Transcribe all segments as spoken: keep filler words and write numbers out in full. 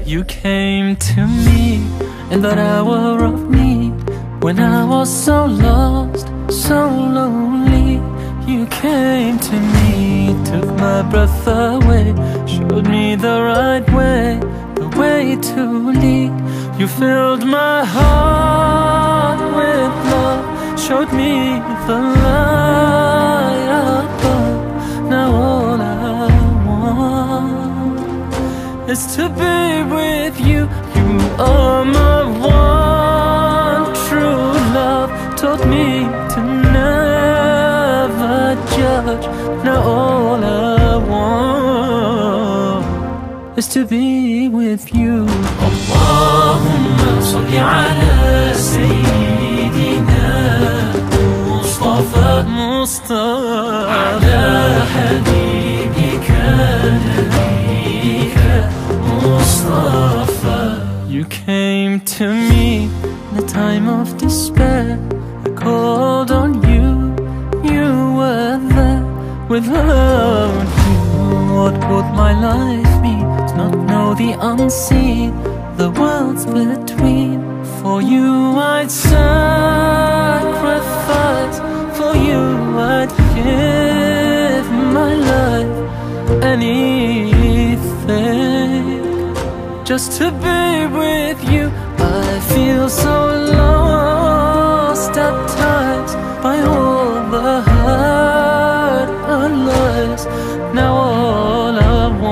You came to me in that hour of need, when I was so lost, so lonely. You came to me, took my breath away, showed me the right way, the way to lead. You filled my heart with love, showed me the light above. Now all I want is to be with you. You are my one true love, taught me to never judge. Now all I want is to be with you. Allahumma salli ala sayyidina Mustafa Mustafa ala habibika nabiyika Mustafa. You came to me in a time of despair. I called on you, you were there. Without you, what would my life mean? To not know the unseen, the worlds between. For you I'd sacrifice, for you I'd give my life, anything, just to be with you. I feel so lost at times by all the hurt and lies. Now all I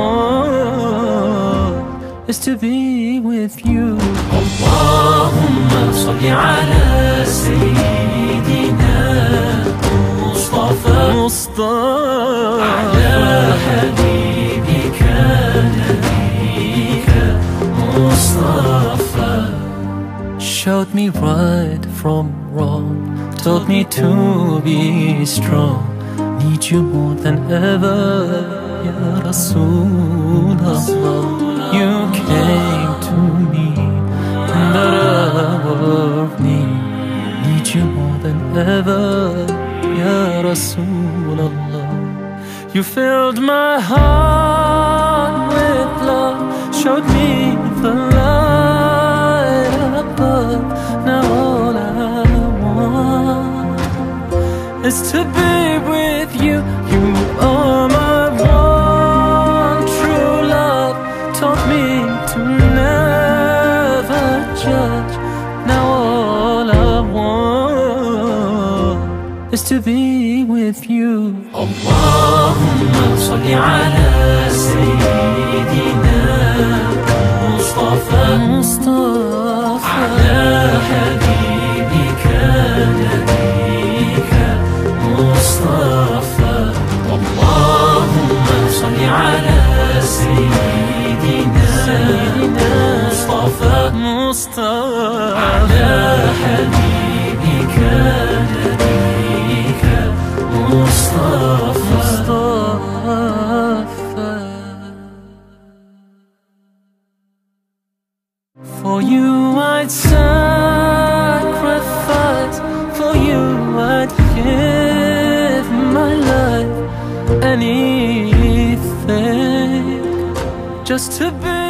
want is to be with you. Allahumma salli ala sayyidina Mustafa Mustafa ala habibika nabiyika Mustafa. Showed me right from wrong, taught me to be strong. Need you more than ever, Ya Rasulullah. You came to me in the hour of need. Need you more than ever, Ya Rasulullah. You filled my heart with love, showed me the light above. Now all I want is to be with you. You are my one true love, taught me to never judge. Now all I want is to be with you. Allahumma salli ala sayyidina Mustafa Mustafa ala habibika nabiyika Mustafa. Allahumma salli ala sayyidina Mustafa Mustafa ala habibika nabiyika Mustafa Mustafa. For you I'd sacrifice, for you I'd give my life, anything, just to be